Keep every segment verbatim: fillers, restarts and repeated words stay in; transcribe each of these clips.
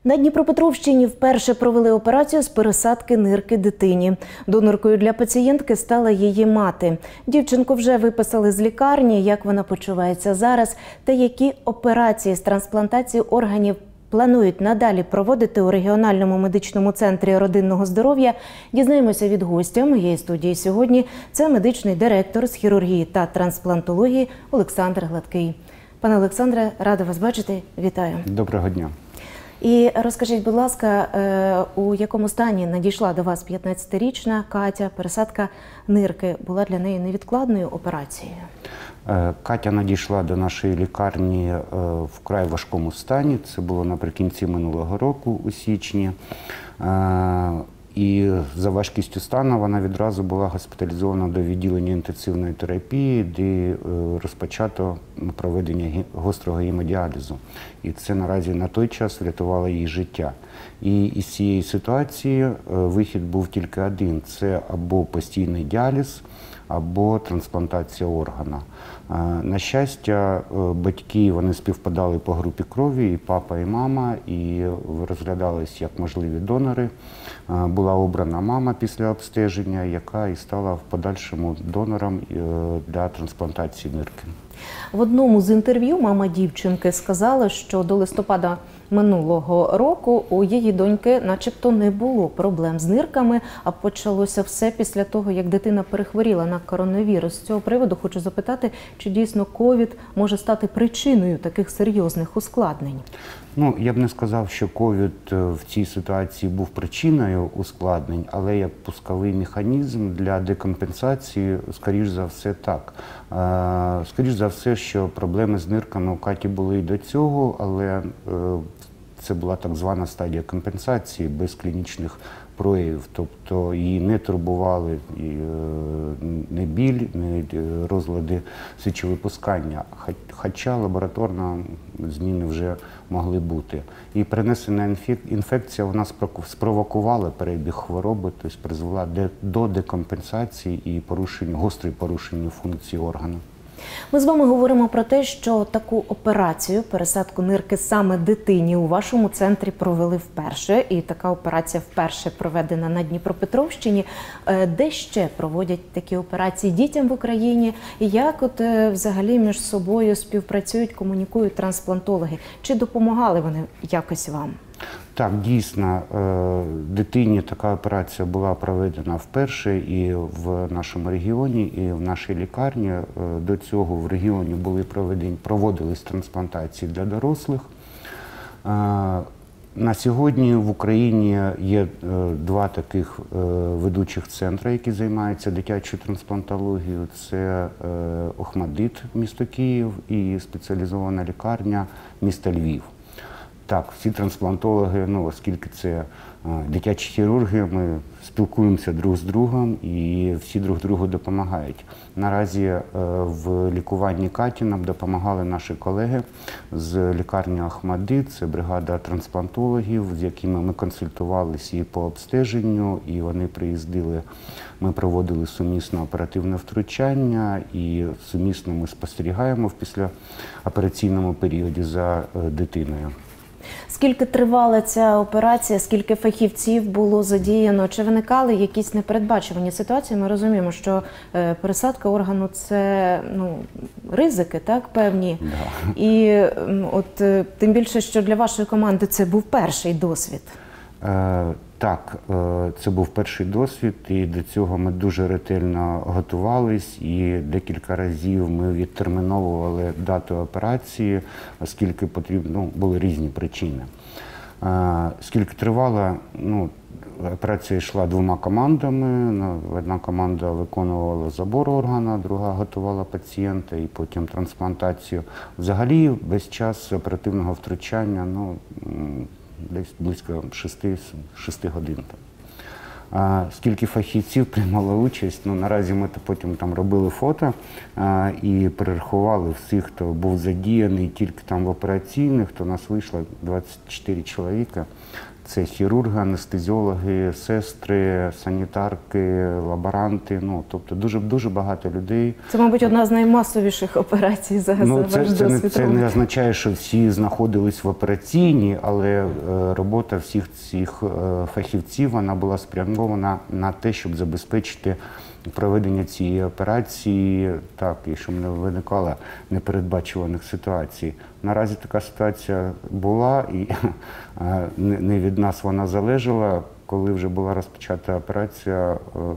На Дніпропетровщині вперше провели операцію з пересадки нирки дитині. Доноркою для пацієнтки стала її мати. Дівчинку вже виписали з лікарні, як вона почувається зараз та які операції з трансплантації органів планують надалі проводити у регіональному медичному центрі родинного здоров'я, дізнаємося від гостя моєї студії сьогодні. Це медичний директор з хірургії та трансплантології Олександр Гладкий. Пане Олександре, рада вас бачити. Вітаю. Доброго дня. І розкажіть, будь ласка, у якому стані надійшла до вас п'ятнадцятирічна Катя? Пересадка нирки була для неї невідкладною операцією? Катя надійшла до нашої лікарні в вкрай важкому стані. Це було наприкінці минулого року, у січні. І за важкістю стану вона відразу була госпіталізована до відділення інтенсивної терапії, де розпочато проведення гострого гемодіалізу. І це наразі на той час врятувало їй життя. І із цієї ситуації вихід був тільки один – це або постійний діаліз, або трансплантація органа. На щастя, батьки вони співпадали по групі крові, і папа, і мама, і розглядались як можливі донори. Була обрана мама після обстеження, яка і стала в подальшому донором для трансплантації нирки. В одному з інтерв'ю мама дівчинки сказала, що до листопада минулого року у її доньки начебто не було проблем з нирками, а почалося все після того, як дитина перехворіла на коронавірус. З цього приводу хочу запитати, чи дійсно ковід може стати причиною таких серйозних ускладнень? Ну, я б не сказав, що ковід в цій ситуації був причиною ускладнень, але як пусковий механізм для декомпенсації, скоріш за все, так. Скоріш за все, що проблеми з нирками у Каті були і до цього, але це була так звана стадія компенсації без клінічних проявів, тобто її не турбували не біль, не розлади сечовипускання, хоча лабораторно зміни вже могли бути. І перенесена інфекція вона спровокувала перебіг хвороби, тобто призвела до декомпенсації і порушення, гострої порушення функції органу. Ми з вами говоримо про те, що таку операцію, пересадку нирки саме дитині, у вашому центрі провели вперше. І така операція вперше проведена на Дніпропетровщині. Де ще проводять такі операції дітям в Україні? І як от взагалі між собою співпрацюють, комунікують трансплантологи? Чи допомагали вони якось вам? Так, дійсно, дитині така операція була проведена вперше і в нашому регіоні, і в нашій лікарні. До цього в регіоні були проведені, проводились трансплантації для дорослих. На сьогодні в Україні є два таких ведучих центри, які займаються дитячою трансплантологією. Це Охмадит, місто Київ, і спеціалізована лікарня міста Львів. Так, всі трансплантологи, ну, оскільки це дитячі хірурги, ми спілкуємося друг з другом і всі друг другу допомагають. Наразі в лікуванні Каті нам допомагали наші колеги з лікарні Охмадит, це бригада трансплантологів, з якими ми консультувалися і по обстеженню, і вони приїздили, ми проводили сумісне оперативне втручання, і сумісно ми спостерігаємо в післяопераційному періоді за дитиною. Скільки тривала ця операція, скільки фахівців було задіяно, чи виникали якісь непередбачувані ситуації? Ми розуміємо, що пересадка органу – це, ну, ризики, так, певні. Да. І от тим більше, що для вашої команди це був перший досвід. Е, так, це був перший досвід, і до цього ми дуже ретельно готувались, і декілька разів ми відтерміновували дату операції, оскільки потрібно, ну, були різні причини. Е, скільки тривала, ну, операція йшла двома командами. Одна команда виконувала забор органа, друга готувала пацієнта і потім трансплантацію. Взагалі, весь час оперативного втручання, ну, десь близько шести годин. А скільки фахівців приймало участь, ну, наразі ми потім там робили фото а, і перерахували всіх, хто був задіяний тільки там в операційних, то у нас вийшло двадцять чотири чоловіка. Це хірурги, анестезіологи, сестри, санітарки, лаборанти. Ну, тобто дуже, дуже багато людей. Це, мабуть, одна з наймасовіших операцій за, ну, за це, ваш це, не, досвід. це не означає, що всі знаходились в операційній, але е, робота всіх цих е, фахівців вона була спрямована на те, щоб забезпечити проведення цієї операції, так, і щоб не виникало непередбачуваних ситуацій. Наразі така ситуація була, і не від нас вона залежала. Коли вже була розпочата операція,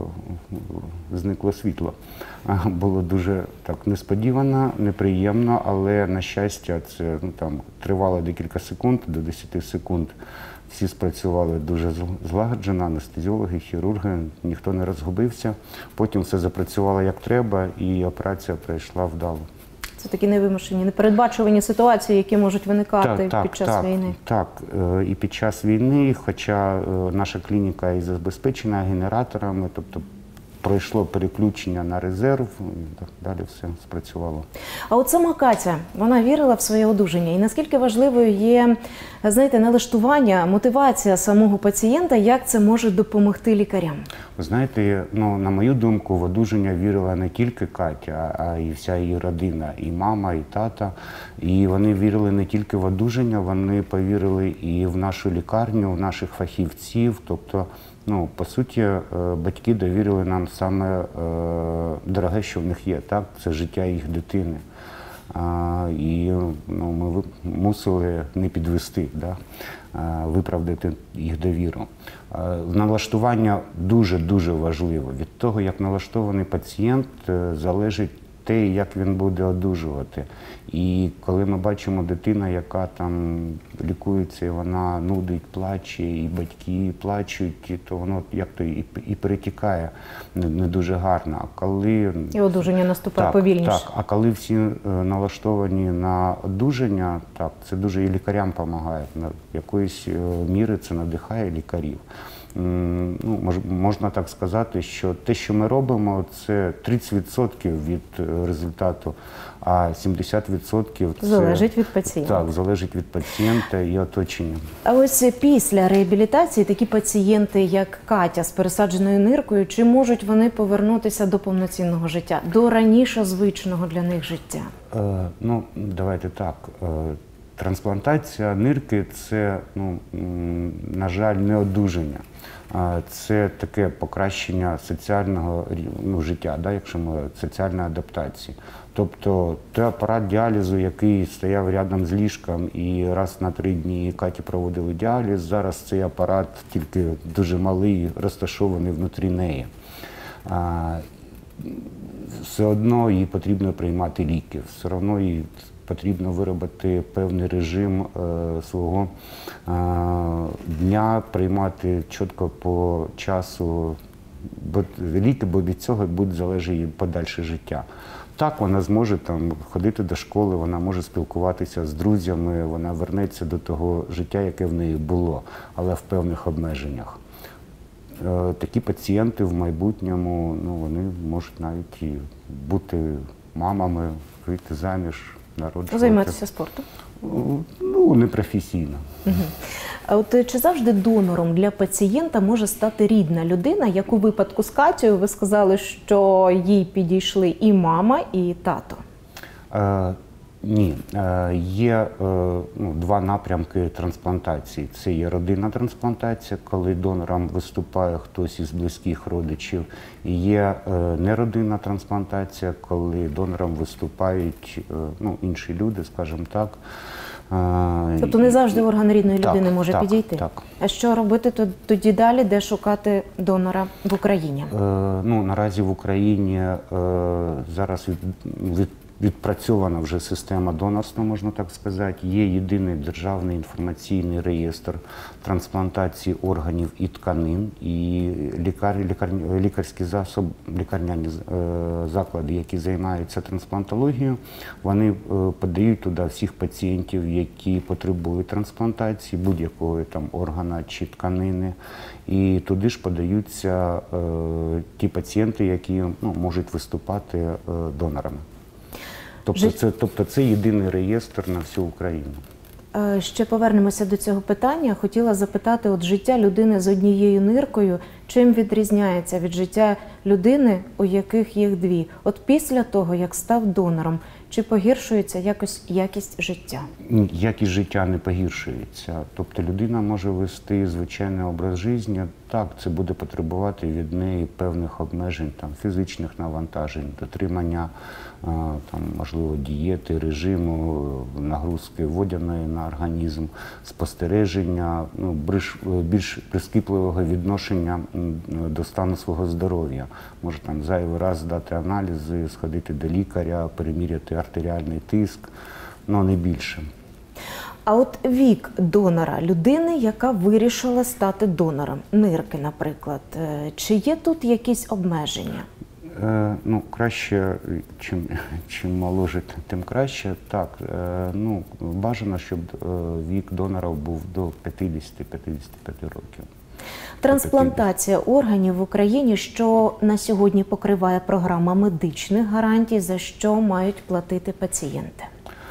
зникло світло. Було дуже так несподівано, неприємно, але, на щастя, це ну, там, тривало декілька секунд, до десяти секунд. Всі спрацювали дуже злагоджено, анестезіологи, хірурги, ніхто не розгубився. Потім все запрацювало як треба, і операція пройшла вдало. Це такі невимушені, непередбачувані ситуації, які можуть виникати так, так, під час так, війни. Так, і під час війни, хоча наша клініка і забезпечена генераторами, тобто пройшло переключення на резерв, і так далі все спрацювало. А от сама Катя, вона вірила в своє одужання. І наскільки важливою є, знаєте, налаштування, мотивація самого пацієнта, як це може допомогти лікарям? Ви знаєте, ну, на мою думку, в одужання вірила не тільки Катя, а й вся її родина, і мама, і тата. І вони вірили не тільки в одужання, вони повірили і в нашу лікарню, в наших фахівців. Тобто, ну, по суті, батьки довірили нам саме е, дороге, що в них є, так? Це життя їх дитини. А, і ну, ми мусили не підвести, да? а, виправдати їх довіру. А, налаштування дуже-дуже важливо. Від того, як налаштований пацієнт, залежить те, як він буде одужувати. І коли ми бачимо дитину, яка там лікується, і вона нудить, плаче, і батьки плачуть, то воно як-то і, і перетікає не, не дуже гарно. А коли... І одужання наступає так, повільніше. Так, а коли всі налаштовані на одужання, так, це дуже і лікарям допомагає. На якоїсь міри це надихає лікарів. Ну, мож, можна так сказати, що те, що ми робимо, це тридцять відсотків від результату, а сімдесят відсотків це... Залежить від пацієнта. Так, залежить від пацієнта і оточення. А ось після реабілітації такі пацієнти, як Катя з пересадженою ниркою, чи можуть вони повернутися до повноцінного життя, до раніше звичного для них життя? Е, ну, давайте так. Е, трансплантація нирки – це, ну, на жаль, не одужання. Це таке покращення соціального ну, життя, да, якщо ми соціальної адаптації. Тобто той апарат діалізу, який стояв рядом з ліжком і раз на три дні Каті проводили діаліз, зараз цей апарат тільки дуже малий, розташований внутрі неї. А, все одно їй потрібно приймати ліки, все одно їй потрібно виробити певний режим е, свого е, дня, приймати чітко по часу бо, ліки, бо від цього буде залежати її подальше життя. Так, вона зможе там ходити до школи, вона може спілкуватися з друзями, вона вернеться до того життя, яке в неї було, але в певних обмеженнях. Е, такі пацієнти в майбутньому, ну, вони можуть навіть і бути мамами, вийти заміж, народжувати. Займатися спортом? Ну, непрофесійно. Угу. А от чи завжди донором для пацієнта може стати рідна людина, як у випадку з Катєю, ви сказали, що їй підійшли і мама, і тато? Е, ні. Е, є е, ну, два напрямки трансплантації. Це є родинна трансплантація, коли донором виступає хтось із близьких родичів. І є е, неродинна трансплантація, коли донором виступають е, ну, інші люди, скажімо так. Е, тобто не завжди орган рідної так, людини може так, підійти? Так. А що робити тоді далі, де шукати донора в Україні? Е, ну, наразі в Україні е, зараз від, від відпрацьована вже система донорства, можна так сказати. Є єдиний державний інформаційний реєстр трансплантації органів і тканин. І лікар, лікар, лікарські засоби, лікарняні заклади, які займаються трансплантологією, вони подають туди всіх пацієнтів, які потребують трансплантації, будь-якого там органа чи тканини. І туди ж подаються е, ті пацієнти, які ну, можуть виступати е, донорами. Тобто це, тобто це єдиний реєстр на всю Україну. Е, Ще повернемося до цього питання. Хотіла запитати, от життя людини з однією ниркою, чим відрізняється від життя людини, у яких їх дві? От після того, як став донором, чи погіршується якось якість життя? Якість життя не погіршується. Тобто людина може вести звичайний образ життя. Так, це буде потребувати від неї певних обмежень, там, фізичних навантажень, дотримання, там, можливо, дієти, режиму, нагрузки водяної на організм, спостереження, ну, більш, більш прискіпливого відношення до стану свого здоров'я. Може там зайвий раз здати аналізи, сходити до лікаря, переміряти артеріальний тиск, але не більше. А от вік донора, людини, яка вирішила стати донором, нирки, наприклад, чи є тут якісь обмеження? Е, ну, краще, чим, чим моложе, тим краще. Так, е, ну, бажано, щоб е, вік донора був до п'ятдесяти - п'ятдесяти п'яти років. Трансплантація органів в Україні, що на сьогодні покриває програма медичних гарантій, за що мають платити пацієнти?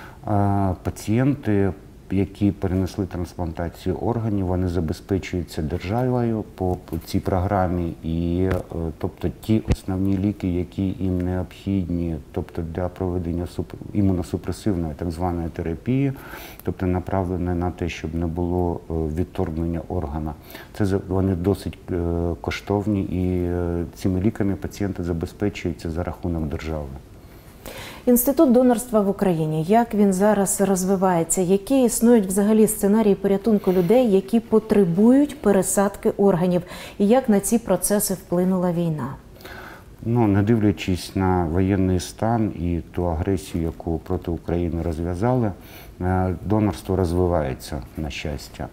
Е, пацієнти, які перенесли трансплантацію органів, вони забезпечуються державою по, по цій програмі, і тобто ті основні ліки, які їм необхідні, тобто для проведення суп, імуносупресивної так званої терапії, тобто направлені на те, щоб не було відторгнення органа. Це вони досить коштовні, і цими ліками пацієнти забезпечуються за рахунок держави. Інститут донорства в Україні, як він зараз розвивається? Які існують взагалі сценарії порятунку людей, які потребують пересадки органів? І як на ці процеси вплинула війна? Ну, не дивлячись на воєнний стан і ту агресію, яку проти України розв'язали, донорство розвивається, на щастя.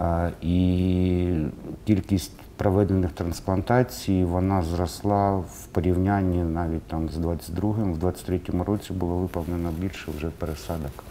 І кількість проведених трансплантацій, вона зросла в порівнянні навіть там з двадцять другим, в двадцять третьому році було виповнено більше вже пересадок.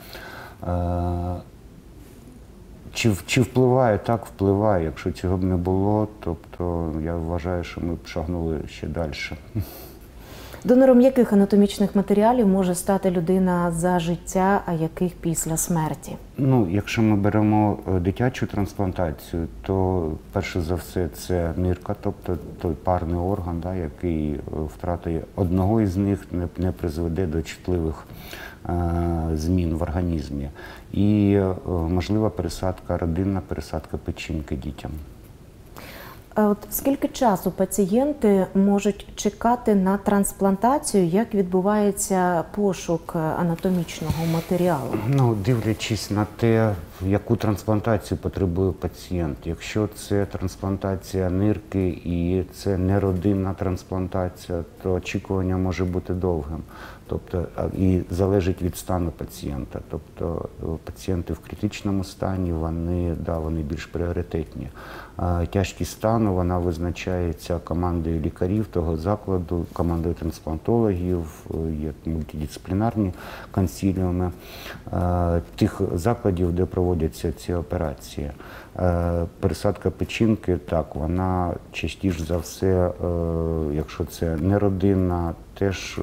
Чи, чи впливає? Так, впливає. Якщо цього б не було, тобто я вважаю, що ми б шагнули ще далі. Донором яких анатомічних матеріалів може стати людина за життя, а яких після смерті? Ну, якщо ми беремо дитячу трансплантацію, то перше за все це нирка, тобто той парний орган, да, який втрати одного із них не, не призведе до чутливих е, змін в організмі. І е, можлива пересадка, родинна пересадка печінки дітям. А от скільки часу пацієнти можуть чекати на трансплантацію, як відбувається пошук анатомічного матеріалу? Ну, дивлячись на те, яку трансплантацію потребує пацієнт. Якщо це трансплантація нирки і це не родинна трансплантація, то очікування може бути довгим. Тобто, і залежить від стану пацієнта. Тобто пацієнти в критичному стані, вони, да, вони більш пріоритетні. А тяжкість стану, вона визначається командою лікарів того закладу, командою трансплантологів, є мультидисциплінарні консиліуми тих закладів, де проводяться ці операції. Пересадка печінки, так, вона частіше за все, якщо це не родинна, теж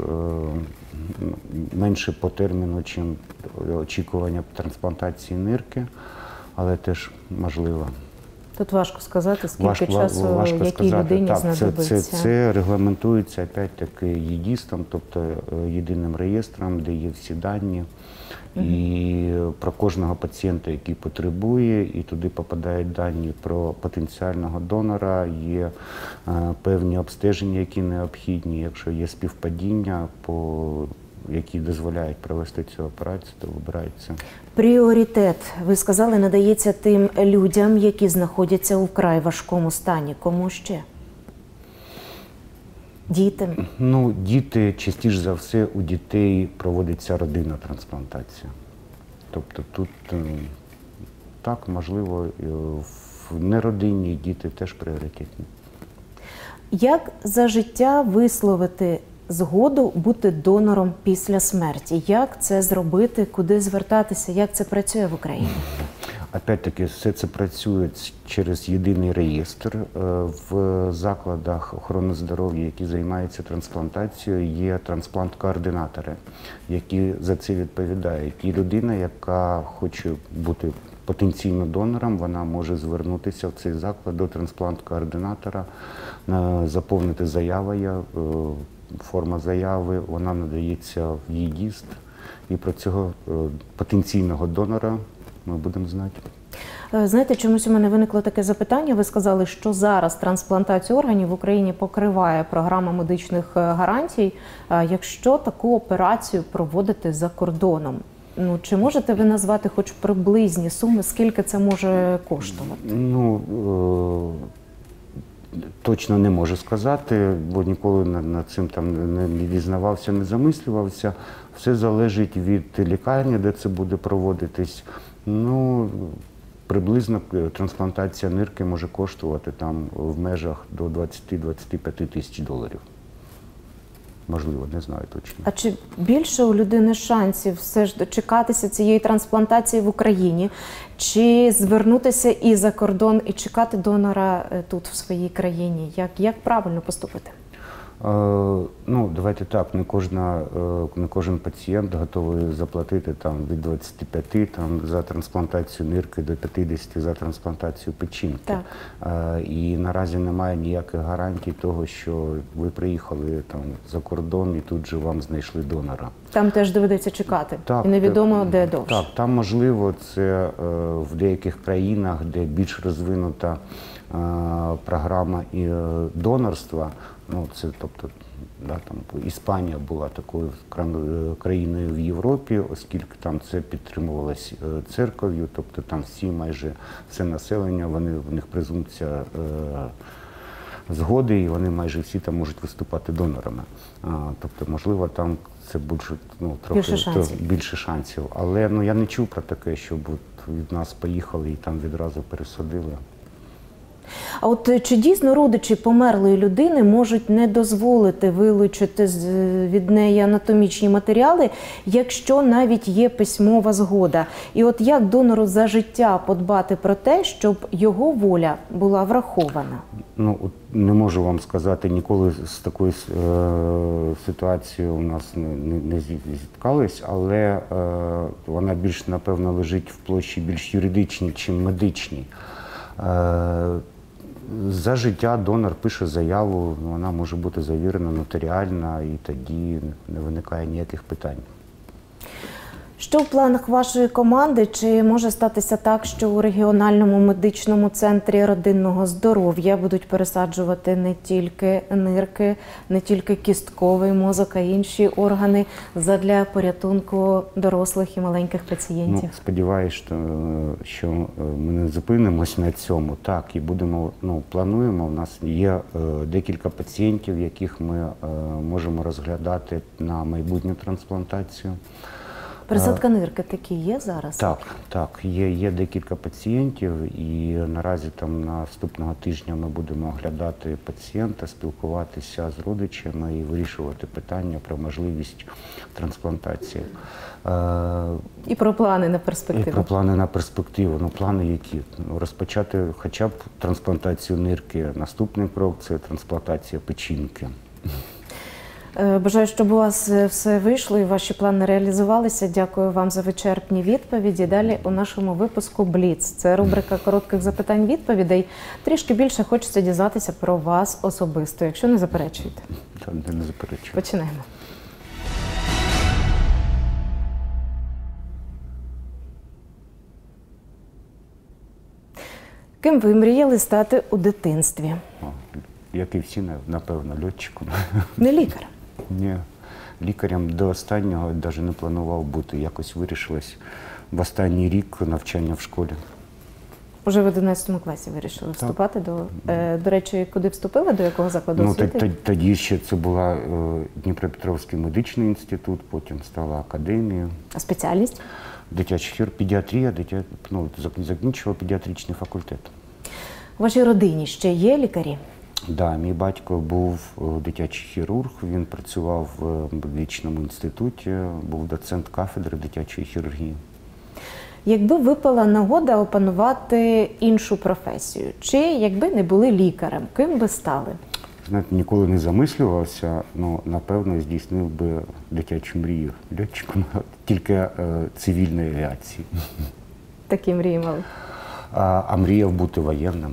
менше по терміну, ніж очікування трансплантації нирки, але теж можливо. Тут важко сказати, скільки важко, часу важко якій сказати. людині Так, знадобиться. Це, це, це регламентується, опять-таки, ЄДІСТом, тобто єдиним реєстром, де є всі дані. Mm-hmm. І про кожного пацієнта, який потребує, і туди попадають дані про потенціального донора, є е, певні обстеження, які необхідні. Якщо є співпадіння, по, які дозволяють провести цю операцію, то вибирається. Пріоритет, ви сказали, надається тим людям, які знаходяться у вкрай важкому стані. Кому ще? Дітям? Ну, діти, частіше за все, у дітей проводиться родинна трансплантація. Тобто тут, так, можливо, в неродинні діти теж пріоритетні. Як за життя висловити згоду бути донором після смерті? Як це зробити? Куди звертатися? Як це працює в Україні? Опять-таки, все це працює через єдиний реєстр. В закладах охорони здоров'я, які займаються трансплантацією, є трансплант-координатори, які за це відповідають. І людина, яка хоче бути потенційно донором, вона може звернутися в цей заклад до трансплант-координатора, заповнити заяву, форма заяви, вона надається в ЄДІСТ, і про цього потенційного донора ми будемо знати. Знаєте, чомусь у мене виникло таке запитання. Ви сказали, що зараз трансплантацію органів в Україні покриває програма медичних гарантій. Якщо таку операцію проводити за кордоном, ну, чи можете ви назвати хоч приблизні суми, скільки це може коштувати? Ну, точно не можу сказати, бо ніколи над цим там не дізнавався, не замислювався. Все залежить від лікарні, де це буде проводитись. Ну, приблизно трансплантація нирки може коштувати там в межах до двадцяти-двадцяти п'яти тисяч доларів. Можливо, не знаю точно. А чи більше у людини шансів все ж дочекатися цієї трансплантації в Україні, чи звернутися і за кордон, і чекати донора тут, в своїй країні? Як, як правильно поступити? Е, ну, давайте так, не, кожна, е, не кожен пацієнт готовий заплатити там, від двадцяти п'яти там, за трансплантацію нирки до п'ятдесяти за трансплантацію печінки. Так. Е, і наразі немає ніяких гарантій того, що ви приїхали там, за кордон і тут же вам знайшли донора. Там теж доведеться чекати, так, і невідомо, де довше. Так, там можливо, це е, в деяких країнах, де більш розвинута е, програма і е, донорства. Ну, це, тобто, да, там, Іспанія була такою країною в Європі, оскільки там це підтримувалось церков'ю, тобто там всі, майже все населення, вони, в них презумпція е, згоди, і вони майже всі там можуть виступати донорами. А, тобто, можливо, там це більше, ну, трохи більше шансів. То, більше шансів. Але ну, я не чув про таке, щоб от від нас поїхали і там відразу пересадили. А от чи дійсно родичі померлої людини можуть не дозволити вилучити від неї анатомічні матеріали, якщо навіть є письмова згода? І от як донору за життя подбати про те, щоб його воля була врахована? Ну, не можу вам сказати, ніколи з такою е, ситуацією у нас не, не, не зіткались, але е, вона більш, напевно, лежить в площі більш юридичній, чим медичній. Е, За життя донор пише заяву, вона може бути завірена нотаріально, і тоді не виникає ніяких питань. Що в планах вашої команди? Чи може статися так, що у регіональному медичному центрі родинного здоров'я будуть пересаджувати не тільки нирки, не тільки кістковий мозок, а інші органи задля порятунку дорослих і маленьких пацієнтів? Ну, сподіваюся, що, що ми не зупинимось на цьому. Так, і будемо, ну, плануємо. У нас є е, декілька пацієнтів, яких ми е, можемо розглядати на майбутню трансплантацію. Пересадка нирки такі є зараз? Так, так. Є, є декілька пацієнтів, і наразі там наступного тижня ми будемо оглядати пацієнта, спілкуватися з родичами і вирішувати питання про можливість трансплантації. І про плани на перспективу? І про плани на перспективу. Ну, плани які? Ну, розпочати хоча б трансплантацію нирки. Наступний крок – це трансплантація печінки. Бажаю, щоб у вас все вийшло і ваші плани реалізувалися. Дякую вам за вичерпні відповіді. Далі у нашому випуску «Бліц». Це рубрика коротких запитань-відповідей. Трішки більше хочеться дізнатися про вас особисто, якщо не заперечуєте. Так, не заперечую. Починаємо. Ким ви мріяли стати у дитинстві? О, як і всі, напевно, льотчиком. Не лікар? Ні, лікарем до останнього навіть не планував бути. Якось вирішилось в останній рік навчання в школі. Уже в одинадцятому класі вирішили Так. вступати до... Е, до речі, куди вступили, до якого закладу Ну, освіти? тоді ще це була е, Дніпропетровський медичний інститут, потім стала академія. А спеціальність? Дитяча хір, педіатрія, дитя, ну, закінчував педіатричний факультет. У вашій родині ще є лікарі? Да, мій батько був дитячий хірург, він працював в медичному інституті, був доцент кафедри дитячої хірургії. Якби випала нагода опанувати іншу професію, чи якби не були лікарем, ким би стали? Знаєте, ніколи не замислювався, але, напевно, здійснив би дитячу мрію льотчиком, тільки е, цивільної авіації. Такі мрії мали. А, а мріяв бути воєнним.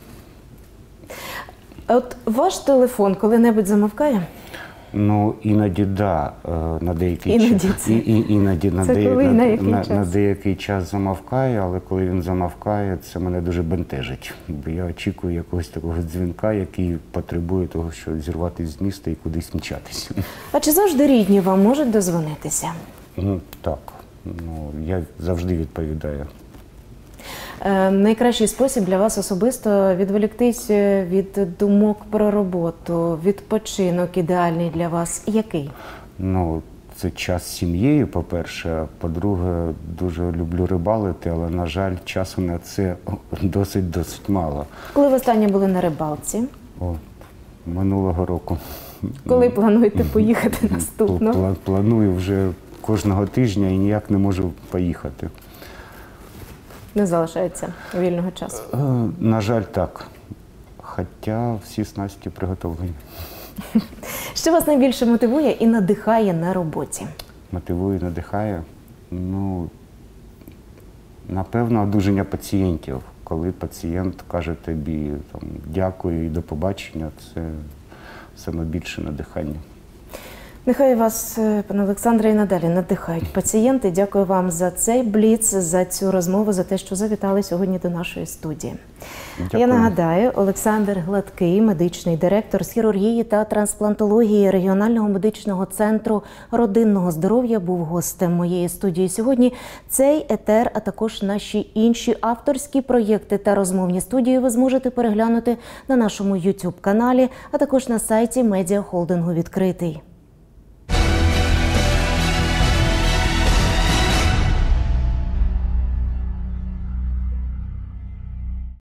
От ваш телефон коли-небудь замовкає? Ну, іноді, да, е, на деякий Іноді час. це- І, і, іноді на, це дея- коли, на, на який на, час? на деякий час замовкає, але коли він замовкає, це мене дуже бентежить. Бо я очікую якогось такого дзвінка, який потребує того, щоб зірватися з міста і кудись мчатися. А чи завжди рідні вам можуть дозвонитися? Ну, так. Ну, я завжди відповідаю. Е, найкращий спосіб для вас особисто відволіктись від думок про роботу, відпочинок ідеальний для вас який? Ну, це час з сім'єю, по-перше. По-друге, дуже люблю рибалити, але, на жаль, часу на це досить-досить мало. Коли ви останнє були на рибалці? О, минулого року. Коли плануєте поїхати наступно? Пла- Планую вже кожного тижня і ніяк не можу поїхати. Не залишається вільного часу. Е, На жаль, так. Хоча всі снасті приготовлені. Що вас найбільше мотивує і надихає на роботі? Мотивує, надихає. Ну, напевно, одужання пацієнтів. Коли пацієнт каже тобі там, дякую і до побачення, це саме більше надихання. Нехай вас, е, пане Олександре, і надалі надихають пацієнти. Дякую вам за цей бліц, за цю розмову, за те, що завітали сьогодні до нашої студії. Дякую. Я нагадаю, Олександр Гладкий, медичний директор з хірургії та трансплантології регіонального медичного центру родинного здоров'я, був гостем моєї студії сьогодні. Цей етер, а також наші інші авторські проєкти та розмовні студії ви зможете переглянути на нашому ютуб каналі, а також на сайті медіахолдингу «Відкритий».